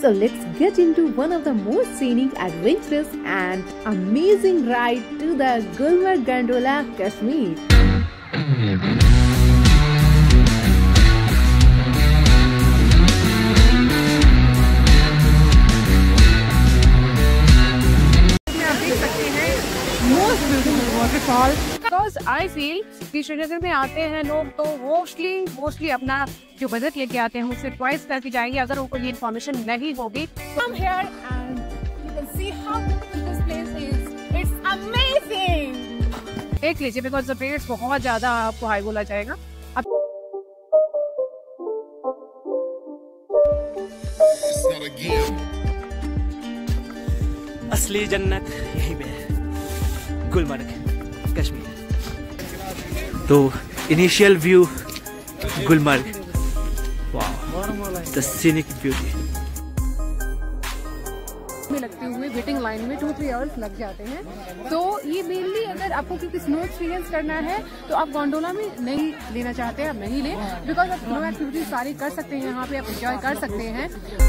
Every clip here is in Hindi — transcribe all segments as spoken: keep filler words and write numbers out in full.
So let's get into one of the most scenic, adventurous and amazing ride to the Gulmarg Gondola, Kashmir. Most beautiful waterfall. Because I feel कि श्रीनगर में आते हैं लोग तो मोस्टली मोस्टली अपना जो बजट लेके आते हैं उससे ट्वाइस करके जाएंगे अगर उनको ये इन्फॉर्मेशन नहीं होगी। Come here and you can see how beautiful this place is. It's amazing. देख लीजिए बिकॉज द रेट्स बहुत ज्यादा आपको हाई बोला जाएगा। अब असली जन्नत यहीं पे है, गुलमर्ग कश्मीर। तो इनिशियल व्यू गुलमर्ग, वाह द सीनिक ब्यूटी। में लगते हुए वेटिंग लाइन में टू थ्री आवर्स लग जाते हैं। तो ये मेनली अगर आपको क्योंकि स्नो एक्सपीरियंस करना है तो आप गोंडोला में नहीं लेना चाहते हैं, आप नहीं लें बिकॉज आप स्नो एक्टिविटीज सारी कर सकते हैं, यहाँ पे आप एंजॉय कर सकते हैं।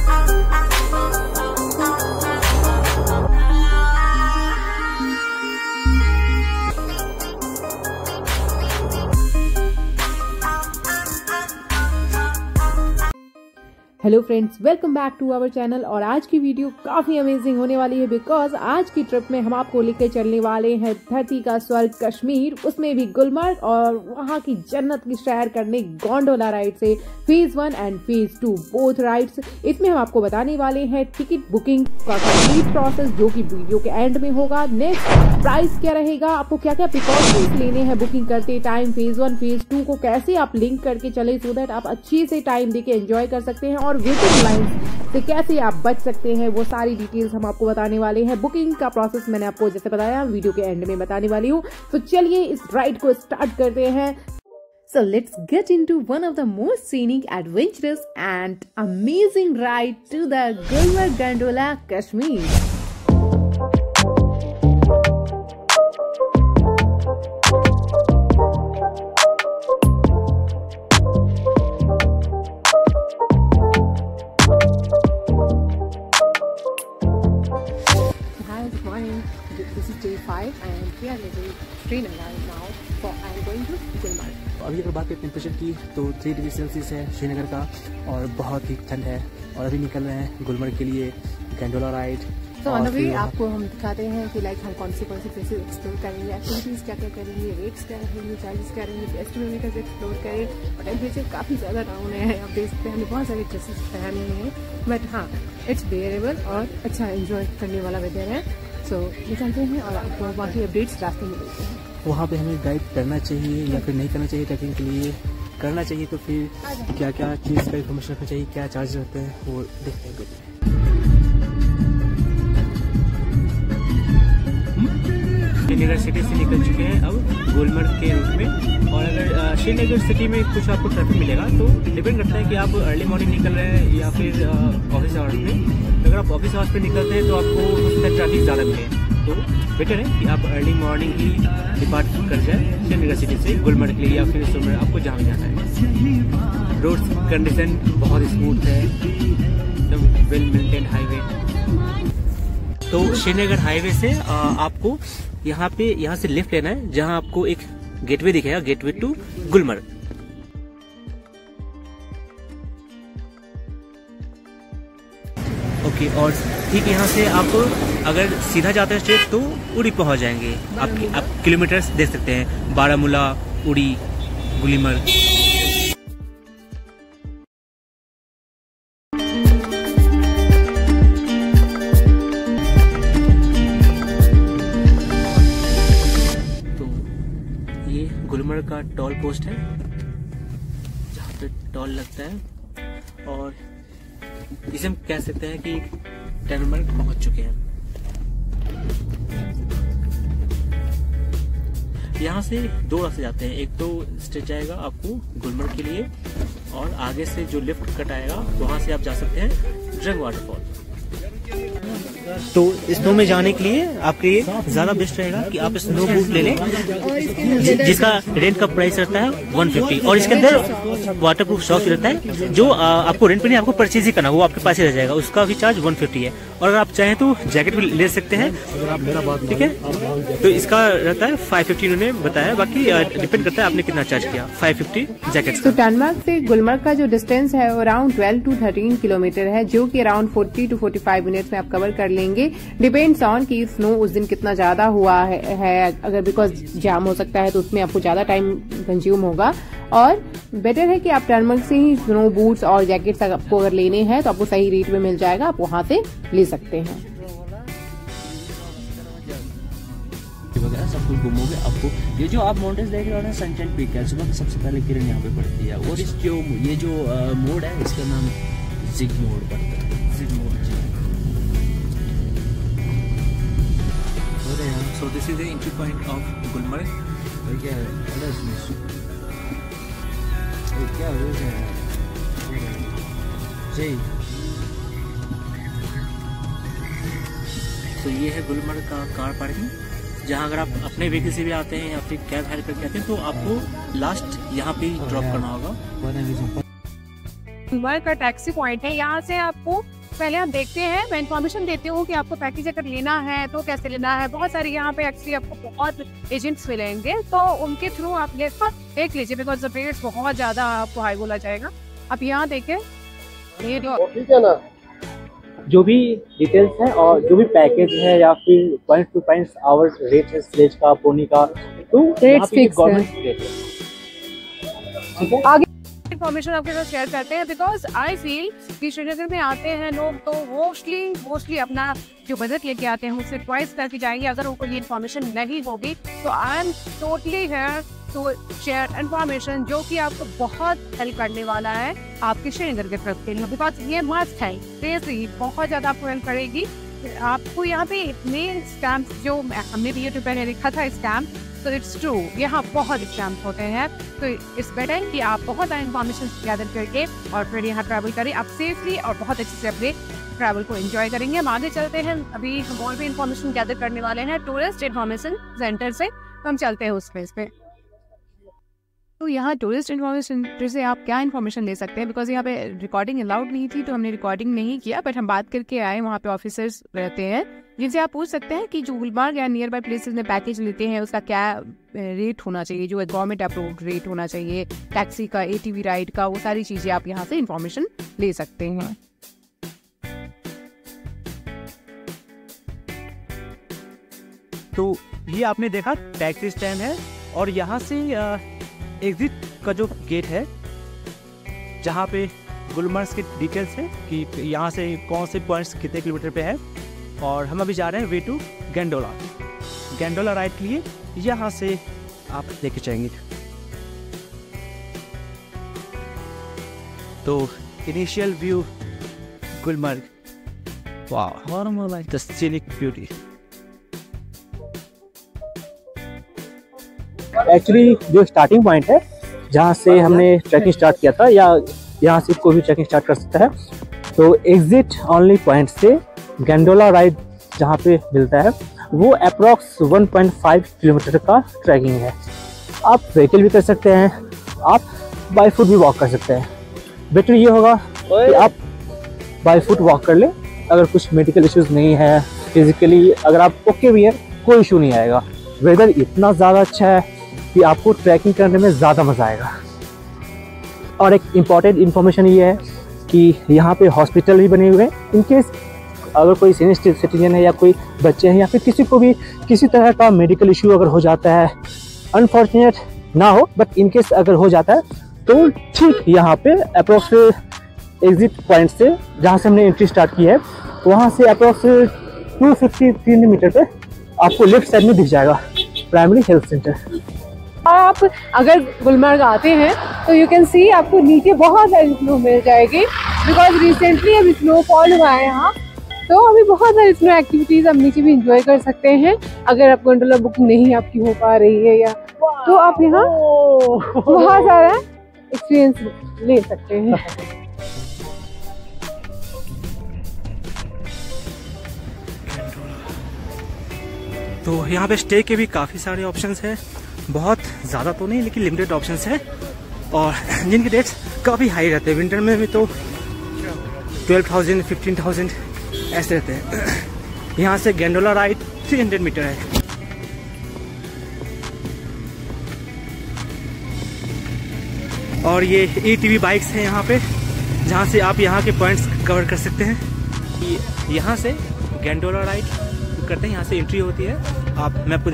Hello friends, welcome back to our channel. और आज की वीडियो काफी अमेजिंग होने वाली है बिकॉज आज की ट्रिप में हम आपको लेकर चलने वाले हैं धरती का स्वर्ग कश्मीर, उसमें भी गुलमर्ग, और वहां की जन्नत की सैर करने गोंडोला राइड से phase one and phase two both rides. इसमें हम आपको बताने वाले हैं टिकट बुकिंग का कंप्लीट प्रोसेस जो कि वीडियो के एंड में होगा। नेक्स्ट प्राइस क्या रहेगा, आपको क्या क्या प्रिकॉशंस लेने हैं बुकिंग करते time, phase one phase two को कैसे आप लिंक करके चले सो दैट आप अच्छे से टाइम देके एंजॉय कर सकते हैं, और वेटिंग लाइन्स से कैसे आप बच सकते हैं, वो सारी डिटेल्स हम आपको बताने वाले हैं। बुकिंग का प्रोसेस मैंने आपको जैसे बताया वीडियो के एंड में बताने वाली हूँ। तो चलिए इस राइड को स्टार्ट करते हैं। So let's get into one of the most scenic, adventurous and amazing ride to the Gulmarg Gondola, Kashmir. This is day five and we are leaving Srinagar now for I am going to Gulmarg. अभी अगर बात करें टेम्परेचर की तो थ्री डिग्री सेल्सियस है श्रीनगर का और बहुत ही ठंड है, और अभी निकल रहे हैं गुलमर्ग के लिए गंडोला राइड। तो ऑन द वे आपको हम दिखाते हैं कि लाइक हम कौन सी कौन सी प्लेसेस एक्सप्लोर करेंगे, एक्टिविटीज क्या क्या करेंगे, रेट्स क्या रहेंगे, चार्जेस क्या रहेंगे, बेस्ट में कैसे एक्सप्लोर करें। और टेम्परेचर काफ़ी ज़्यादा डाउन है, आप देख सकते हैं हमने बहुत सारे ड्रेसेस पहने हैं, बट हाँ इट्स बेयरेबल और अच्छा एंजॉय करने वाला वेदर है। सो निकलते हैं और आपको बाकी अपडेट्स रास्ते में मिलते हैं। वहाँ पे हमें गाइड करना चाहिए या फिर नहीं करना चाहिए, ट्रैकिंग के लिए करना चाहिए तो फिर क्या क्या चीज़ का इन्फॉर्मेशन रखना चाहिए, क्या चार्ज रहते हैं वो देखते हैं। श्रीनगर सिटी से निकल चुके हैं अब गुलमर्ग के रूट में, और अगर श्रीनगर सिटी में कुछ आपको ट्रैफिक मिलेगा तो डिपेंड करता है कि आप अर्ली मॉर्निंग निकल रहे हैं या फिर ऑफिस आवर्स में। अगर आप ऑफिस आवर्स पे निकलते हैं तो आपको उसका ट्रैफिक ज़्यादा मिले, तो बेटर है कि आप अर्ली मॉर्निंग ही डिपार्ट कर जाए श्रीनगर सिटी से गुलमर्ग के लिए या फिर उसमें आपको जहाँ भी जाना है। रोड कंडीशन बहुत स्मूथ है, एकदम वेल मेंटेन हाईवे। तो श्रीनगर हाईवे से आ, आपको यहाँ पे यहाँ से लेफ्ट लेना है, जहाँ आपको एक गेटवे दिखेगा, gateway to Gulmarg. Okay okay, और ठीक यहाँ से आप अगर सीधा जाते हैं स्ट्रेट तो उड़ी पहुँच जाएंगे। आप, आप किलोमीटर्स देख सकते हैं, बारामूला, उड़ी, गुलमर्ग। गुलमर्ग का टोल पोस्ट है जहाँ पे टोल लगता है, और इसे हम कह सकते हैं कि गुलमर्ग पहुंच चुके हैं। यहाँ से दो रास्ते जाते हैं, एक तो स्ट्रेट जाएगा आपको गुलमर्ग के लिए, और आगे से जो लिफ्ट कट आएगा वहां से आप जा सकते हैं ड्रंग वाटरफॉल। तो स्नो में जाने के लिए आपके लिए ज्यादा बेस्ट रहेगा कि आप स्नो बूट ले लें, जिसका रेंट का प्राइस रहता है वन फिफ्टी, और इसके अंदर वाटर प्रूफ सॉक्स रहता है जो आ, आपको रेंट पे नहीं, आपको परचेज ही करना, वो आपके पास ही रह जाएगा, उसका भी चार्ज वन फिफ्टी है। और अगर आप चाहें तो जैकेट भी ले सकते हैं, ठीक है। तो इसका रहता है फाइव फिफ्टी उन्होंने बताया, बाकी डिपेंड करता है आपने कितना चार्ज किया। Five fifty jacket. तो टनमार्ग से गुलमर्ग का जो डिस्टेंस है around twelve to thirteen kilometre है, जो कि around forty to forty five minutes में आप कवर कर लेंगे। डिपेंड्स ऑन कि स्नो उस दिन कितना ज्यादा हुआ है, है अगर बिकॉज जाम हो सकता है तो उसमें आपको ज्यादा टाइम कंज्यूम होगा। और बेटर है कि आप टनमार्ग से ही स्नो बूट्स और जैकेट्स आपको अगर लेने हैं तो आपको सही रेट में मिल जाएगा, आप वहां से ले सकते हैं। वगैरह सब कुछ घूमोगे आपको। ये जो आप माउंटेन्स देख रहे हो ना, सनशाइन पीक है, सुबह सबसे पहले किरण यहाँ पे पड़ती है। और इस जो ये जो मोड है इसका नाम जिग मोड पड़ता है, जिग मोड। So this is the entry point of Gulmarg. क्या है क्या हो गया जी। तो ये है गुलमर्ग का कार पार्किंग, जहाँ अगर आप अपने व्हीकल से भी आते हैं या फिर कैब हायर करके आते हैं तो आपको लास्ट यहाँ पे ड्रॉप करना होगा। गुलमर्ग का टैक्सी पॉइंट है, यहाँ से आपको पहले हम देखते हैं, मैं इन्फॉर्मेशन देती हूँ कि आपको पैकेज अगर लेना है तो कैसे लेना है। बहुत सारे यहाँ पे एक्चुअली आपको बहुत एजेंट्स मिलेंगे, तो उनके थ्रू आप ले देख लीजिए, बिकॉज द रेट्स बहुत ज्यादा आपको हाई बोला जाएगा। आप यहाँ देखें, ये जो जो भी डिटेल्स है और जो भी पैकेज है या फिर point to point hours rate है स्लेज का, पोनी का, तो रेट फिक्स है। ठीक है, आगे इन्फॉर्मेशन आपके साथ शेयर करते हैं, बिकॉज आई फील कि श्रीनगर में आते हैं लोग तो मोस्टली मोस्टली अपना जो बजट लेके आते हैं उससे ट्वाइस करके जाएंगे। अगर उनको ये इन्फॉर्मेशन नहीं होगी तो I am totally here to share information जो कि आपको बहुत हेल्प करने वाला है आपके श्रीनगर के ट्रिप के लिए, बिकॉज ये मस्ट है, सीरियसली बहुत ज़्यादा आपको हेल्प करेगी। आपको यहाँ पे इतने स्टैम्प जो हमने भी यूट्यूब पे देखा था स्टैम्प, तो इट्स ट्रू, यहाँ बहुत स्टैम्प होते हैं। तो इट्स बेटर कि आप बहुत सारी इन्फॉर्मेशन गैदर करके और फिर यहाँ ट्रैवल करें, आप सेफली और बहुत अच्छे से अपने ट्रैवल को एंजॉय करेंगे। हम आगे चलते हैं, अभी हम और भी इन्फॉर्मेशन गैदर करने वाले हैं टूरिस्ट इन्फॉर्मेशन सेंटर से, तो हम चलते हैं उस प्लेस पे। तो यहाँ टूरिस्ट इन्फॉर्मेशन सेंटर से आप क्या इन्फॉर्मेशन ले सकते हैं, बिकॉज यहाँ पे रिकॉर्डिंग अलाउड नहीं थी तो हमने रिकॉर्डिंग नहीं किया, बट हम बात करके आए, वहाँ पे ऑफिसर्स रहते हैं जिनसे आप पूछ सकते हैं कि जो गुलमर्ग या नियर बाय प्लेसेस में पैकेज लेते हैं उसका क्या रेट होना चाहिए, जो गवर्नमेंट अप्रूव्ड रेट होना चाहिए, टैक्सी का, एटीवी राइड का, वो सारी चीज़ें आप यहाँ से इन्फॉर्मेशन ले सकते हैं। तो ये आपने देखा टैक्सी स्टैंड है, और यहाँ से एग्जिट का जो गेट है जहाँ पे गुलमर्ग की डिटेल्स है कि यहाँ से कौन से पॉइंट्स कितने किलोमीटर पे है, और हम अभी जा रहे हैं way to gondola gondola ride के लिए, यहाँ से आप लेके जाएंगे। तो इनिशियल व्यू गुलमर्ग, वाह, द सीनिक ब्यूटी। एक्चुअली जो स्टार्टिंग पॉइंट है जहाँ से हमने ट्रैकिंग स्टार्ट किया था, या यहाँ से कोई भी ट्रैकिंग स्टार्ट कर सकता है, तो एग्जिट ओनली पॉइंट से गंडोला राइड जहाँ पे मिलता है वो approx one point five kilometre का ट्रैकिंग है। आप व्हीकल भी कर सकते हैं, आप बाई फुट भी वॉक कर सकते हैं। बेटर ये होगा कि आप बाई फुट वॉक कर लें, अगर कुछ मेडिकल इश्यूज नहीं है, फिजिकली अगर आप ओके भी है, कोई इशू नहीं आएगा। वेदर इतना ज़्यादा अच्छा है कि आपको ट्रैकिंग करने में ज़्यादा मज़ा आएगा। और एक इम्पॉर्टेंट इन्फॉर्मेशन ये है कि यहाँ पे हॉस्पिटल भी बने हुए हैं, इनकेस अगर कोई सीनियर सिटीजन है या कोई बच्चे हैं या फिर किसी को भी किसी तरह का मेडिकल इशू अगर हो जाता है, अनफॉर्चुनेट ना हो बट इनकेस अगर हो जाता है, तो ठीक यहाँ पे अप्रोक्स एग्जिट पॉइंट से जहाँ से हमने एंट्री स्टार्ट की है वहाँ से approx two fifty three metre पे आपको लेफ्ट साइड में दिख जाएगा प्राइमरी हेल्थ सेंटर। आप अगर गुलमर्ग आते हैं तो यू कैन सी आपको नीचे बहुत सारी स्नो मिल जाएगी, बिकॉज रिसेंटली अभी स्नोफॉल हुआ है यहाँ, तो अभी बहुत सारी स्नो एक्टिविटीज आप नीचे भी इंजॉय कर सकते हैं। अगर आप गंडोला बुकिंग नहीं आपकी हो पा रही है या तो आप यहाँ बहुत सारा एक्सपीरियंस ले सकते हैं। तो यहाँ पे स्टे के भी काफ़ी सारे ऑप्शंस हैं, बहुत ज़्यादा तो नहीं लेकिन लिमिटेड ऑप्शंस है, और जिनके रेट्स काफ़ी हाई रहते हैं। विंटर में भी तो ट्वेल्व थाउजेंड फिफ्टीन थाउजेंड ऐसे रहते हैं। यहाँ से gondola ride three hundred metre है। और ये ए टी वी बाइक्स हैं यहाँ पे, जहाँ से आप यहाँ के पॉइंट्स कवर कर सकते हैं। यहाँ से गैंडोला राइड करते हैं, यहाँ से एंट्री होती है। आप मैं आपको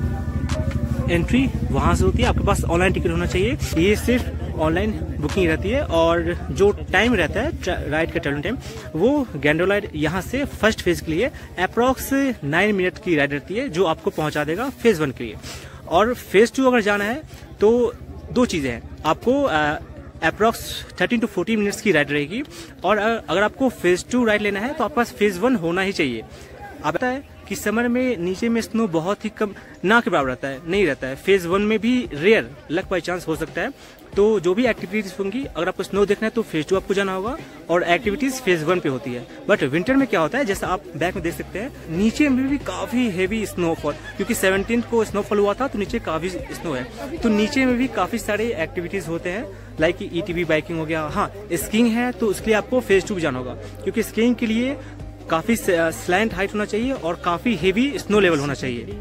दिखा, एंट्री वहाँ से होती है। आपके पास ऑनलाइन टिकट होना चाहिए। ये सिर्फ ऑनलाइन बुकिंग रहती है, और जो टाइम रहता है राइड का ट्रेवलिंग टाइम, वो गैंडोला यहाँ से फर्स्ट फेज के लिए अप्रॉक्स नाइन मिनट की राइड रहती है, जो आपको पहुँचा देगा फेज वन के लिए। और फेज टू अगर जाना है तो दो चीज़ें हैं, आपको approx thirteen to fourteen minutes की राइड रहेगी, और अगर आपको फेज टू राइड लेना है तो आपके पास फेज वन होना ही चाहिए। आप पता है कि समर में नीचे में स्नो बहुत ही कम, ना के बराबर रहता है, नहीं रहता है। फेज वन में भी रेयर लक बाई चांस हो सकता है। तो जो भी एक्टिविटीज होंगी, अगर आपको स्नो देखना है तो फेज टू आपको जाना होगा, और एक्टिविटीज फेज वन पे होती है। बट विंटर में क्या होता है, जैसा आप बैक में देख सकते हैं, नीचे में भी काफी हेवी स्नोफॉल, क्योंकि सेवनटीन को स्नोफॉल हुआ था तो नीचे काफी स्नो है, तो नीचे में भी काफी सारे एक्टिविटीज होते हैं, like A T V biking हो गया। हाँ, स्कीइंग है तो उसके लिए आपको फेज टू भी जाना होगा, क्योंकि स्कीइंग के लिए काफी स्लैंट हाइट होना चाहिए और काफी हेवी स्नो लेवल होना चाहिए।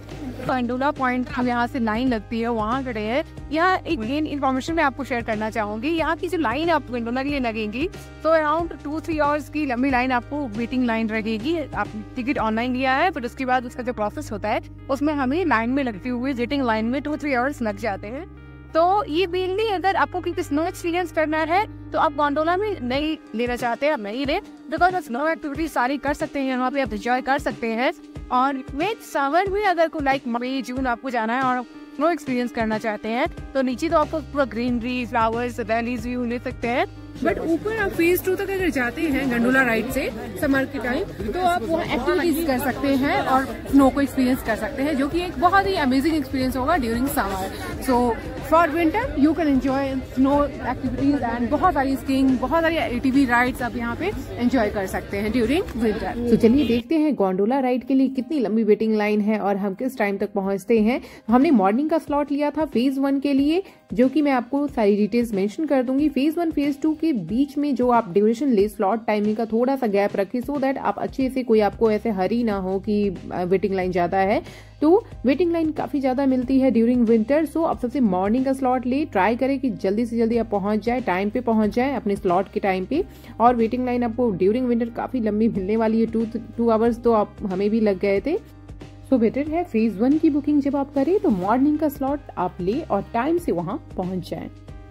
गंडोला पॉइंट हम यहाँ से लाइन लगती है, वहाँ खड़े हैं। यहाँ एक मेन इन्फॉर्मेशन मैं आपको शेयर करना चाहूंगी। यहाँ की जो लाइन आपको गंडोला के लिए लगेगी, तो अराउंड टू थ्री आवर्स की लंबी लाइन आपको वेटिंग लाइन रहेगी। आप टिकट ऑनलाइन लिया है, फिर उसके बाद उसका जो प्रोसेस होता है उसमें हमें लाइन में लगती हुई वेटिंग लाइन में टू थ्री आवर्स लग जाते हैं। तो ये मेनली अगर आपको किसी स्नो एक्सपीरियंस करना है तो आप गोंडोला में नहीं लेना चाहते हैं, आप नहीं ले, बिकॉज आप स्नो एक्टिविटीज सारी कर सकते हैं, वहाँ पे आप एंजॉय कर सकते हैं। और विद समर में अगर को लाइक मई जून आपको जाना है और स्नो एक्सपीरियंस करना चाहते हैं, तो नीचे तो आपको पूरा ग्रीनरी, फ्लावर्स, वैलीज व्यू ले सकते हैं। बट ऊपर आप फेज टू तक अगर जाते हैं गंडोला राइड से समर के टाइम, तो आप वहाँ एक्टिविटीज कर सकते हैं और स्नो को एक्सपीरियंस कर सकते हैं, जो कि एक बहुत ही अमेजिंग एक्सपीरियंस होगा during summer. So for winter you can enjoy snow activities and बहुत सारी स्कीइंग, बहुत सारी एटीवी राइड्स आप यहाँ पे एंजॉय कर सकते हैं ड्यूरिंग विंटर। तो चलिए देखते हैं गोंडोला राइड के लिए कितनी लंबी वेटिंग लाइन है और हम किस टाइम तक पहुंचते हैं। हमने मॉर्निंग का स्लॉट लिया था फेज वन के लिए, जो कि मैं आपको सारी डिटेल्स मेंशन कर दूंगी। फेज वन फेज टू के बीच में जो आप ड्यूरेशन ले, स्लॉट टाइमिंग का थोड़ा सा गैप रखें, सो दैट आप अच्छे से, कोई आपको ऐसे हरी ना हो कि वेटिंग लाइन ज्यादा है। तो वेटिंग लाइन काफी ज्यादा मिलती है ड्यूरिंग विंटर, सो आप सबसे मॉर्निंग का स्लॉट ले, ट्राई करें कि जल्दी से जल्दी आप पहुंच जाए, टाइम पे पहुंच जाए अपने स्लॉट के टाइम पे। और वेटिंग लाइन आपको ड्यूरिंग विंटर काफी लंबी मिलने वाली है, टू टू आवर्स तो आप हमें भी लग गए थे। सो बेटर है फेज वन की बुकिंग जब आप करें तो मॉर्निंग का स्लॉट आप ले और टाइम से वहां पहुंच जाएं।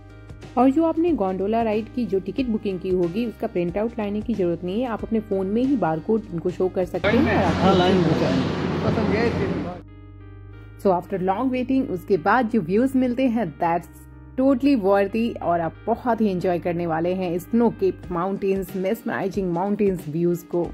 और जो आपने गोंडोला राइड की जो टिकट बुकिंग की होगी उसका प्रिंट आउट लाने की जरूरत नहीं है, आप अपने फोन में ही बारकोड उनको शो कर सकते हैं। सो आफ्टर लॉन्ग वेटिंग उसके बाद जो व्यूज मिलते हैं दैट्स टोटली वर्थी, और आप बहुत ही एंजॉय करने वाले हैं snow capped mountains, mesmerising mountains views को।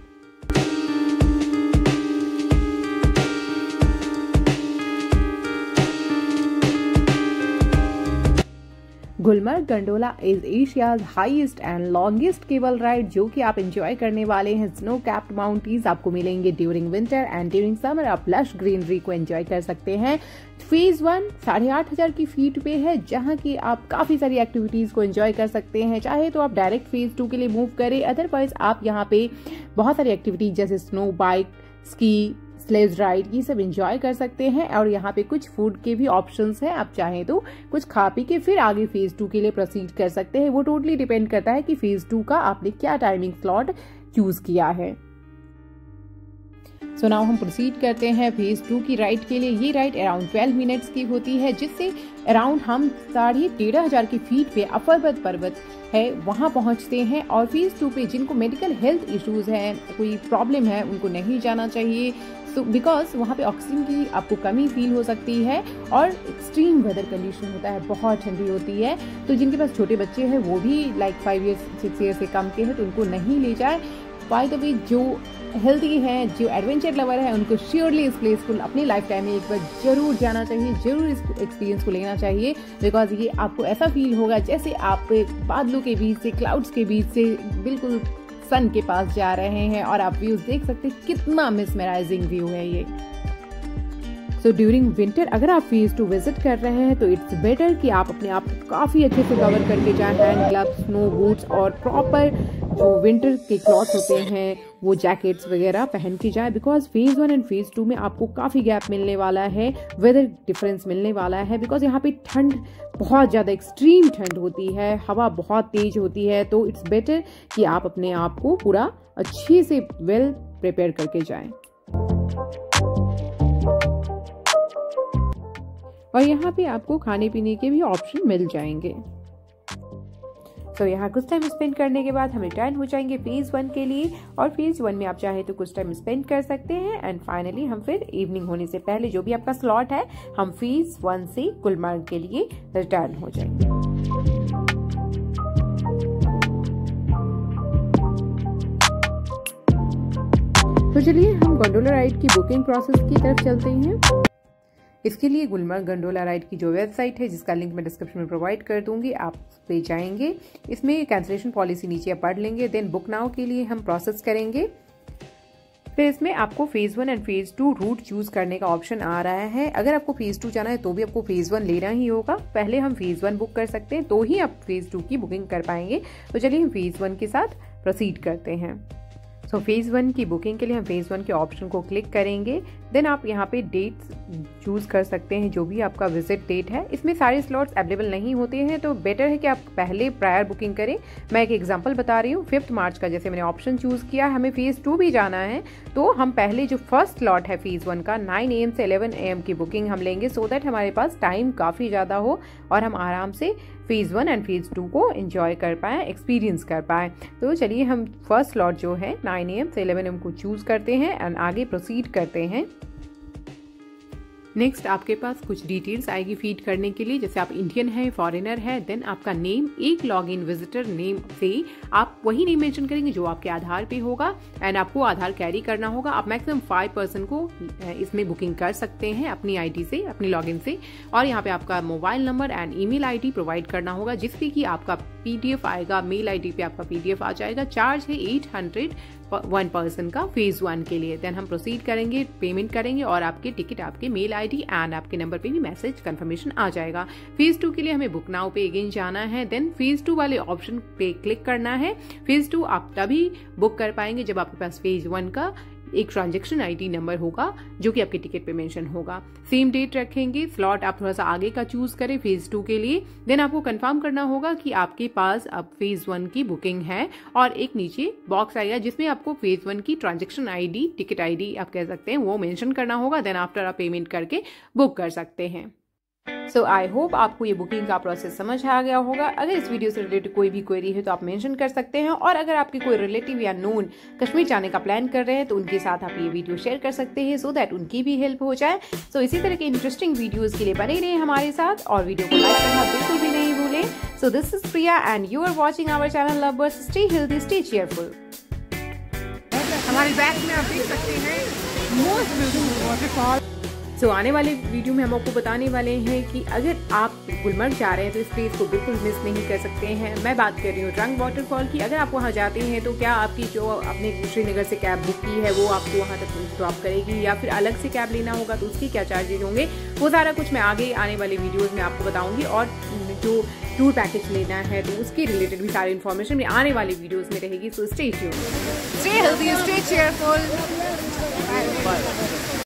Gulmarg gondola is Asia's highest and longest cable ride, जो कि आप एंजॉय करने वाले हैं। स्नो कैप्ड माउंटेन्स आपको मिलेंगे during winter and during summer आप लश ग्रीनरी को एंजॉय कर सकते हैं। फेज वन साढ़े आठ हजार की फीट पे है, जहां की आप काफी सारी एक्टिविटीज को एंजॉय कर सकते हैं। चाहे तो आप डायरेक्ट फेज टू के लिए मूव करें, अदरवाइज आप यहाँ पे बहुत सारी एक्टिविटीज जैसे snow bike, ski, sledge ride, ये सब एंजॉय कर सकते हैं। और यहाँ पे कुछ फूड के भी ऑप्शंस हैं, आप चाहें तो कुछ खा पी के फिर आगे फेज टू के लिए प्रोसीड कर सकते हैं। वो टोटली डिपेंड करता है कि फेज टू का आपने क्या टाइमिंग स्लॉट चूज किया है। सो नाउ हम प्रोसीड करते हैं फेज टू की राइड के लिए। ये राइड अराउंड ट्वेल्व मिनट्स की होती है, जिससे अराउंड हम साढ़े तेरह हजार की फीट पे अफरवत पर्वत है वहां पहुंचते हैं। और फेज टू पे जिनको मेडिकल हेल्थ इश्यूज हैं, कोई प्रॉब्लम है, उनको नहीं जाना चाहिए, सो बिकॉज वहाँ पे ऑक्सीजन की आपको कमी फील हो सकती है और एक्सट्रीम वेदर कंडीशन होता है, बहुत ठंडी होती है। तो जिनके पास छोटे बच्चे हैं वो भी like five years six year से कम के हैं तो उनको नहीं ले जाए। बाय द वे जो हेल्दी हैं, जो एडवेंचर लवर है, उनको श्योरली इस प्लेस को अपनी लाइफ टाइम में एक बार जरूर जाना चाहिए, जरूर इस एक्सपीरियंस को लेना चाहिए। बिकॉज ये आपको ऐसा फील होगा जैसे आप बादलों के बीच से, क्लाउड्स के बीच से बिल्कुल सन के पास जा रहे हैं और आप व्यूज देख सकते हैं। कितना मिसमराइजिंग व्यू है ये। सो ड्यूरिंग विंटर अगर आप फेज टू विजिट कर रहे हैं तो इट्स बेटर कि आप अपने आप को काफ़ी अच्छे से कवर करके जाएं, हैंड ग्लव्स, स्नो बूट्स और प्रॉपर जो विंटर के क्लॉथ होते हैं वो जैकेट्स वगैरह पहन के जाए, because phase one and phase two में आपको काफ़ी गैप मिलने वाला है, वेदर डिफरेंस मिलने वाला है, बिकॉज यहाँ पे ठंड बहुत ज़्यादा एक्सट्रीम ठंड होती है, हवा बहुत तेज होती है। तो इट्स बेटर कि आप अपने आप को पूरा अच्छे से वेल प्रिपेयर करके जाएं। और यहाँ पे आपको खाने पीने के भी ऑप्शन मिल जाएंगे। सो so, यहाँ कुछ टाइम स्पेंड करने के बाद हम रिटर्न हो जाएंगे फेज वन के लिए, और फेज वन में आप चाहे तो कुछ टाइम स्पेंड कर सकते हैं एंड फाइनली हम फिर इवनिंग होने से पहले जो भी आपका स्लॉट है हम फेज वन से गुलमर्ग के लिए रिटर्न हो जाएंगे। तो चलिए हम गोंडोला राइड की बुकिंग प्रोसेस की तरफ चलते हैं। इसके लिए गुलमर्ग गंडोला राइड की जो वेबसाइट है जिसका लिंक मैं डिस्क्रिप्शन में प्रोवाइड कर दूंगी, आप पे जाएंगे, इसमें कैंसिलेशन पॉलिसी नीचे आप पढ़ लेंगे, देन बुक नाउ के लिए हम प्रोसेस करेंगे। फिर इसमें आपको phase one and phase two route choose करने का ऑप्शन आ रहा है। अगर आपको फेज टू जाना है तो भी आपको फेज वन लेना ही होगा, पहले हम फेज वन बुक कर सकते हैं तो ही आप फेज टू की बुकिंग कर पाएंगे। तो चलिए हम फेज वन के साथ प्रोसीड करते हैं। सो फेज वन की बुकिंग के लिए हम फेज वन के ऑप्शन को क्लिक करेंगे, देन आप यहाँ पे डेट्स चूज कर सकते हैं जो भी आपका विजिट डेट है। इसमें सारे स्लॉट्स अवेलेबल नहीं होते हैं तो बेटर है कि आप पहले प्रायर बुकिंग करें। मैं एक एग्जांपल बता रही हूँ, फिफ्थ मार्च का जैसे मैंने ऑप्शन चूज किया, हमें फेज टू भी जाना है तो हम पहले जो फर्स्ट स्लॉट है फेज वन का नाइन ए एम से इलेवन ए एम की बुकिंग हम लेंगे, सो दैट हमारे पास टाइम काफ़ी ज़्यादा हो और हम आराम से phase one and phase two को एंजॉय कर पाए, एक्सपीरियंस कर पाए। तो चलिए हम फर्स्ट स्लॉट जो है नाइन ए एम से इलेवन ए एम को चूज करते हैं एंड आगे प्रोसीड करते हैं। नेक्स्ट आपके पास कुछ डिटेल्स आएगी फीड करने के लिए, जैसे आप इंडियन है, फॉरेनर है, देन आपका नेम, एक लॉग इन विजिटर नेम से आप वही नेम मेंशन करेंगे जो आपके आधार पे होगा एंड आपको आधार कैरी करना होगा। आप मैक्सिमम फाइव पर्सन को इसमें बुकिंग कर सकते हैं अपनी आईडी से, अपनी लॉगिन से, और यहाँ पे आपका mobile number and email ID provide करना होगा जिसपे कि आपका पीडीएफ आएगा, मेल आईडी पे आपका पीडीएफ आ जाएगा। चार्ज है एट हंड्रेड वन पर्सन का फेज वन के लिए। देन हम प्रोसीड करेंगे, पेमेंट करेंगे और आपके टिकट आपके मेल आईडी एंड आपके नंबर पे भी मैसेज कंफर्मेशन आ जाएगा। फेज टू के लिए हमें बुक नाउ पे अगेन जाना है, देन फेज टू वाले ऑप्शन पे क्लिक करना है। फेज टू आप तभी बुक कर पाएंगे जब आपके पास फेज वन का एक ट्रांजैक्शन आईडी नंबर होगा जो कि आपके टिकट पे मेंशन होगा। सेम डेट रखेंगे, स्लॉट आप थोड़ा सा आगे का चूज करें फेज टू के लिए, देन आपको कंफर्म करना होगा कि आपके पास अब फेज वन की बुकिंग है और एक नीचे बॉक्स आएगा जिसमें आपको फेज वन की ट्रांजैक्शन आईडी, टिकट आईडी आप कह सकते हैं, वो मेंशन करना होगा। देन आफ्टर आप पेमेंट करके बुक कर सकते हैं। सो आई होप आपको ये बुकिंग का प्रोसेस समझ आ गया होगा। अगर इस वीडियो से रिलेटेड कोई भी क्वेरी है तो आप मेंशन कर सकते हैं, और अगर आपके कोई रिलेटिव या नोन कश्मीर जाने का प्लान कर रहे हैं तो उनके साथ आप ये वीडियो शेयर कर सकते हैं सो दैट उनकी भी हेल्प हो जाए। सो so, इसी तरह के इंटरेस्टिंग वीडियोस के लिए बने रहे हमारे साथ और वीडियो को लाइक करना बिल्कुल भी नहीं भूलें। So this is Priya and you are watching our channel Love Birds. Stay healthy, stay cheerful. हमारे बैक में आप देख सकते हैं most beautiful waterfall. So so, आने वाले वीडियो में हम आपको बताने वाले हैं कि अगर आप गुलमर्ग जा रहे हैं तो इस प्लेस को बिल्कुल मिस नहीं कर सकते हैं। मैं बात कर रही हूँ रंग वाटरफॉल की। अगर आप वहाँ जाते हैं तो क्या आपकी जो आपने श्रीनगर से कैब बुक की है वो आपको वहाँ तक ड्रॉप करेगी या फिर अलग से कैब लेना होगा तो उसकी क्या चार्जेज होंगे, वो सारा कुछ मैं आगे आने वाले वीडियोज़ में आपको बताऊँगी। और जो टूर पैकेज लेना है तो उसके रिलेटेड भी सारी इन्फॉर्मेशन में आने वाले वीडियोज़ में रहेगी। So stay tuned, stay healthy, stay cheerful.